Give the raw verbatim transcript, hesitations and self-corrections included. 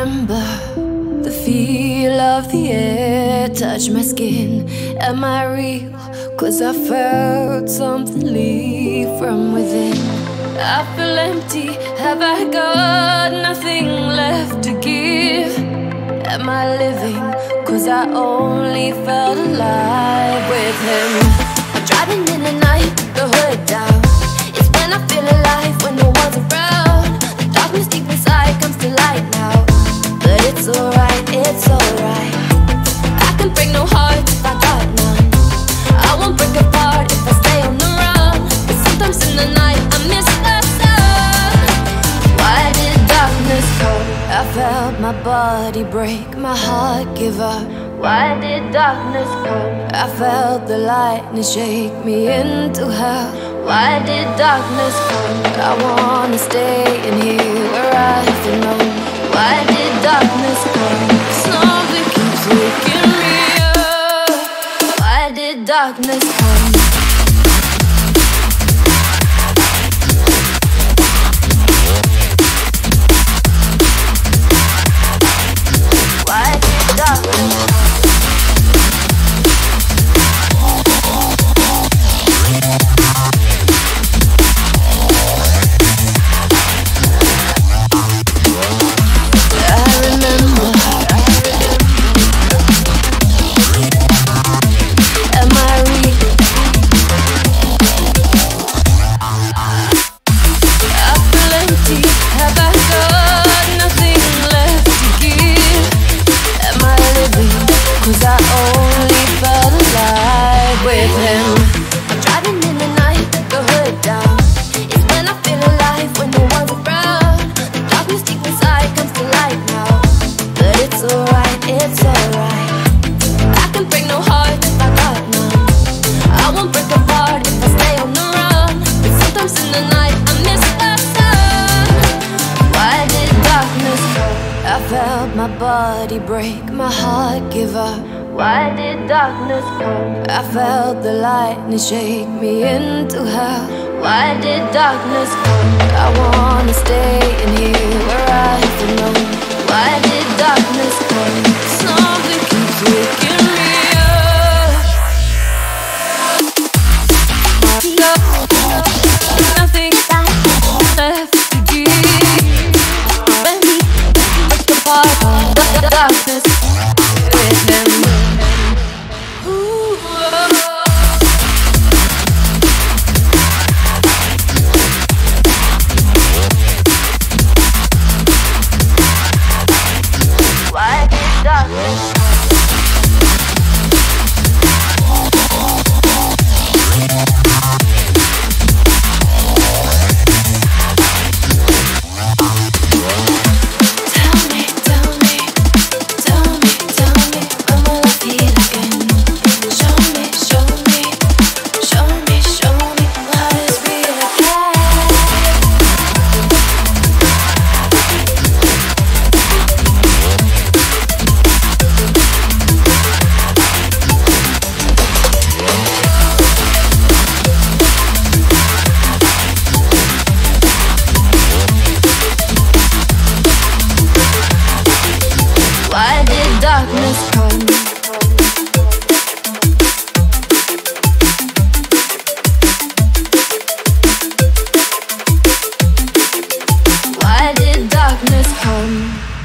remember the feel of the air touch my skin. Am I real? Cause I felt something leave from within. I feel empty, have I got nothing left to give? Am I living? Cause I only felt alive with him. I'm driving in the night, the hood down. It's when I feel alive, when no one's around. The darkness deep inside comes to light now. But it's alright, it's alright. I can break no heart if I got none. I won't break apart if I stay on the run. But sometimes in the night I miss the sun. Why did darkness come? I felt my body break, my heart give up. Why did darkness come? I felt the lightning shake me into hell. Why did darkness come? I wanna stay in here where I feel known. Why did darkness come? Something keeps waking me up. Why did darkness come? Why did darkness come? My body break, my heart give up. Why did darkness come? I felt the lightning shake me into hell. Why did darkness come? I wanna stay in here where I feel known. Why did darkness come? Something keeps waking me up. Nothing left to give. When we break apart, the darkness with him. Ooh, why did darkness come? Why did darkness come? Why did darkness come?